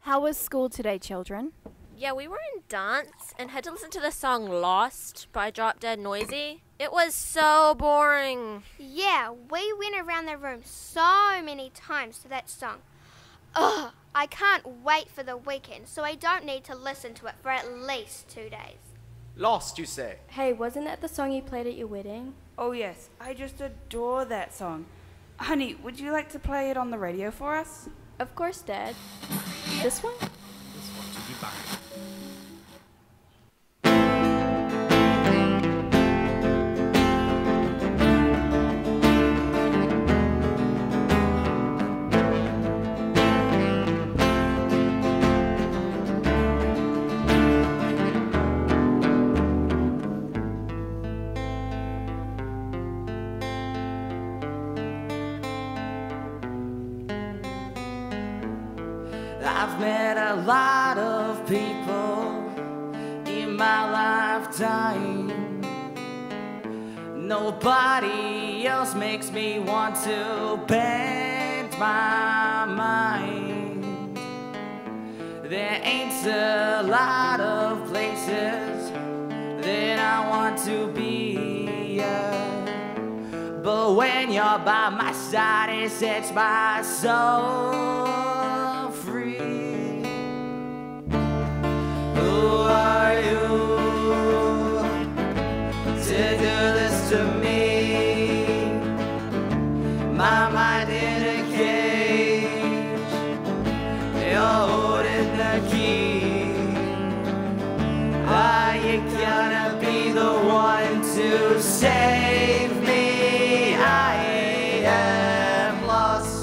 How was school today, children? Yeah, we were in dance and had to listen to the song Lost by Drop Dead Noisy. It was so boring. Yeah, we went around the room so many times to that song. Ugh, I can't wait for the weekend, so I don't need to listen to it for at least 2 days. Lost, you say? Hey, wasn't that the song you played at your wedding? Oh yes, I just adore that song. Honey, would you like to play it on the radio for us? Of course, Dad. This one? This one to be back. I've met a lot of people in my lifetime. Nobody else makes me want to bend my mind. There ain't a lot of places that I want to be, but when you're by my side, it sets my soul free. Who are you to do this to me? My mind in a cage, you're holding the key. Are you gonna be the one to save me? I am lost.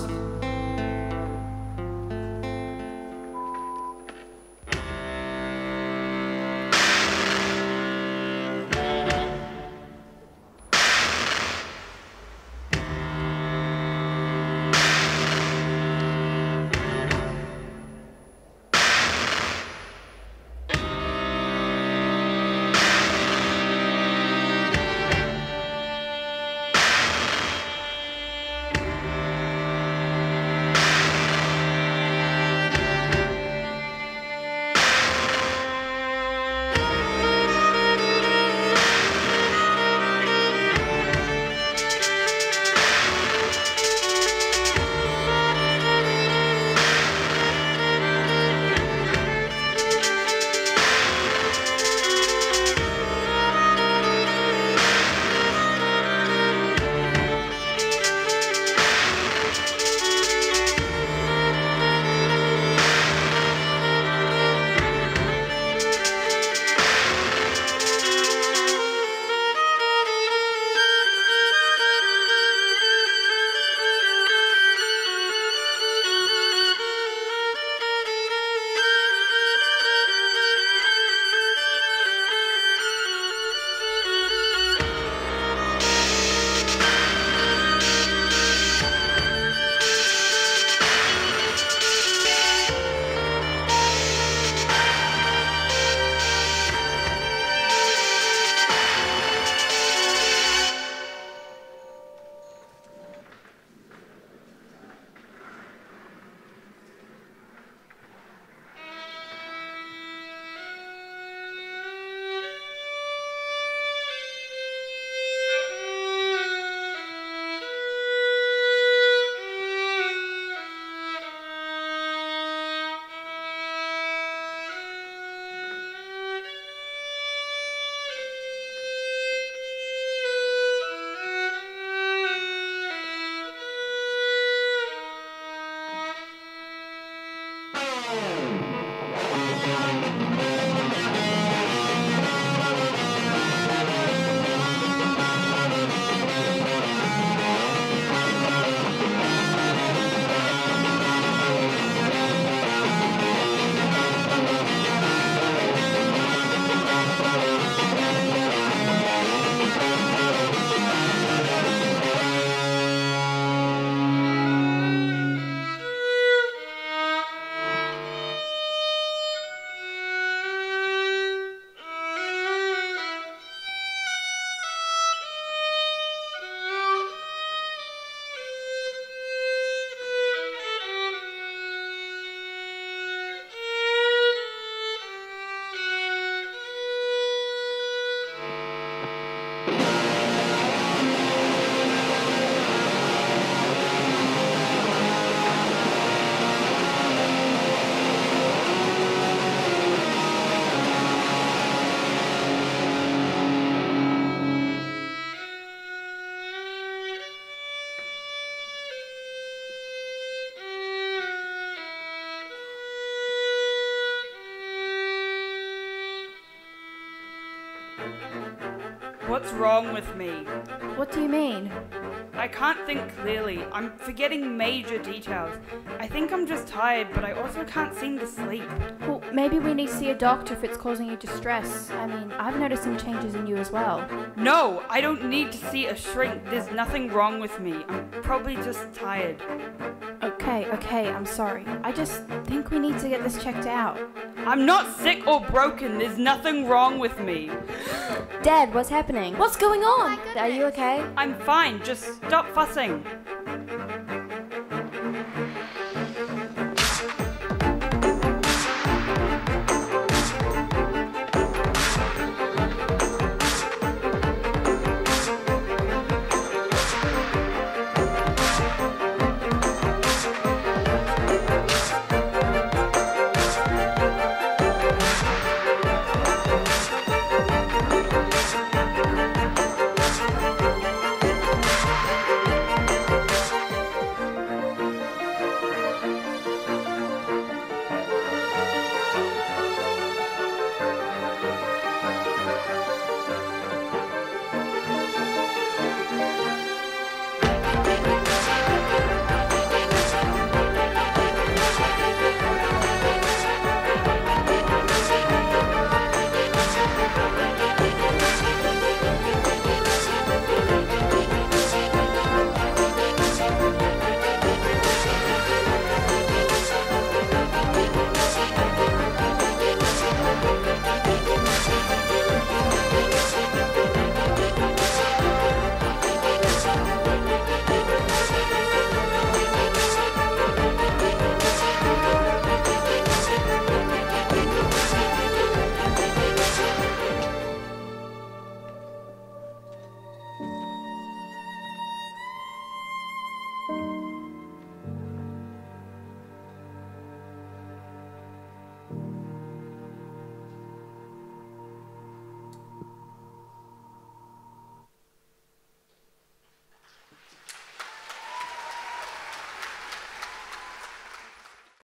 What's wrong with me? What do you mean? I can't think clearly. I'm forgetting major details. I think I'm just tired, but I also can't seem to sleep. Well, maybe we need to see a doctor if it's causing you distress. I mean, I've noticed some changes in you as well. No, I don't need to see a shrink. There's nothing wrong with me. I'm probably just tired. Okay, I'm sorry. I just think we need to get this checked out. I'm not sick or broken. There's nothing wrong with me. Dad, what's happening? What's going on? my Are you okay? I'm fine. Just stop fussing.